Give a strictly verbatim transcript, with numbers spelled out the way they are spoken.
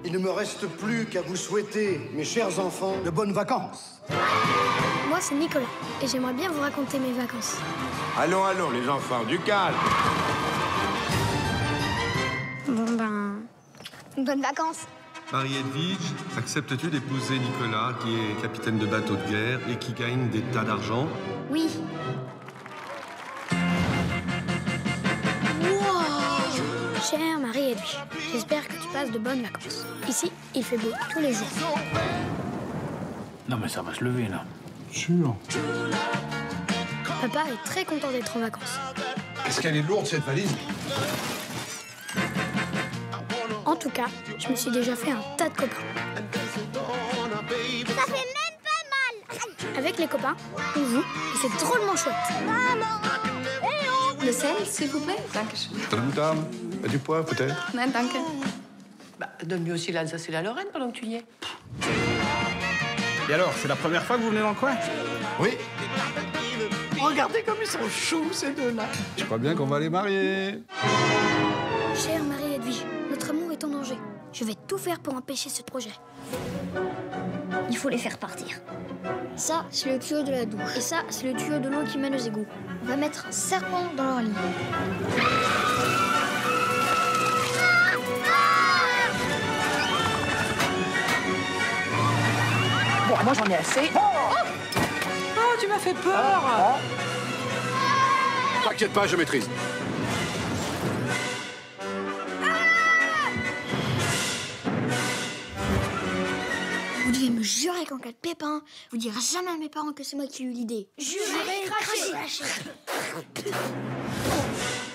Il ne me reste plus qu'à vous souhaiter, mes chers enfants, de bonnes vacances. Moi, c'est Nicolas, et j'aimerais bien vous raconter mes vacances. Allons, allons, les enfants, du calme. Bon ben... bonnes vacances. Marie-Edwige, acceptes-tu d'épouser Nicolas, qui est capitaine de bateau de guerre et qui gagne des tas d'argent? Oui. Chère Marie-Edwige, j'espère que tu passes de bonnes vacances. Ici, il fait beau tous les jours. Non mais ça va se lever, là. Sûr. Papa est très content d'être en vacances. Est-ce qu'elle est lourde, cette valise? En tout cas, je me suis déjà fait un tas de copains. Ça fait même pas mal. Avec les copains, on joue, et c'est drôlement chouette. Maman. Le sel, s'il vous plaît. Dankeschön. Tam tam. Du poivre, peut-être? Nein, danke. Bah, donne-lui aussi l'Alsace et la Lorraine pendant que tu y es. Et alors, c'est la première fois que vous venez dans le coin? Oui. Regardez comme ils sont choux, ces deux-là. Je crois bien qu'on va les marier. Chère Marie-Edwige, notre amour est en danger. Je vais tout faire pour empêcher ce projet. Il faut les faire partir. Ça, c'est le tuyau de la douche. Et ça, c'est le tuyau de l'eau qui mène aux égouts. On va mettre un serpent dans leur lit. Bon, moi j'en ai assez. Oh, oh, tu m'as fait peur. T'inquiète pas, je maîtrise. Vous devez me jurer qu'en cas de pépin, vous direz jamais à mes parents que c'est moi qui ai eu l'idée. Jurez, crachez.